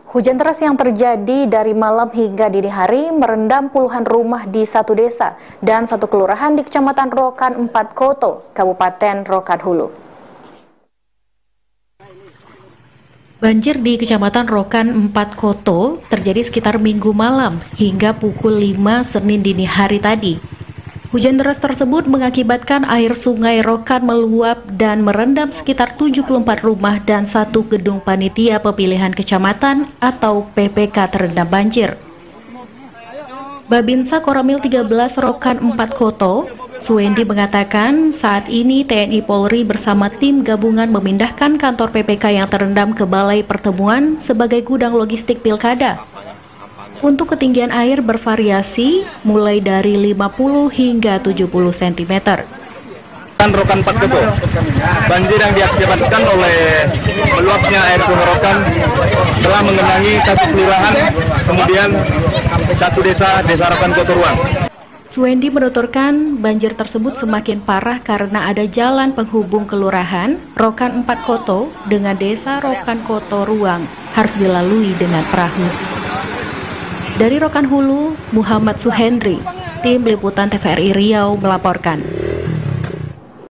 Hujan deras yang terjadi dari malam hingga dini hari merendam puluhan rumah di satu desa dan satu kelurahan di Kecamatan Rokan 4 Koto, Kabupaten Rokan Hulu. Banjir di Kecamatan Rokan 4 Koto terjadi sekitar Minggu malam hingga pukul 5 Senin dini hari tadi. Hujan deras tersebut mengakibatkan air sungai Rokan meluap dan merendam sekitar 74 rumah dan satu gedung panitia pemilihan kecamatan atau PPK terendam banjir. Babinsa Koramil 13 Rokan 4 Koto, Suwendi mengatakan saat ini TNI Polri bersama tim gabungan memindahkan kantor PPK yang terendam ke Balai Pertemuan sebagai gudang logistik pilkada. Untuk ketinggian air bervariasi mulai dari 50 hingga 70 cm. Rokan 4 Koto, banjir yang diakibatkan oleh meluapnya air sungai Rokan telah mengenangi satu kelurahan, kemudian satu desa Rokan Koto Ruang. Suwendi menuturkan banjir tersebut semakin parah karena ada jalan penghubung kelurahan Rokan 4 Koto dengan desa Rokan Koto Ruang harus dilalui dengan perahu. Dari Rokan Hulu, Muhammad Suhendri, tim liputan TVRI Riau melaporkan.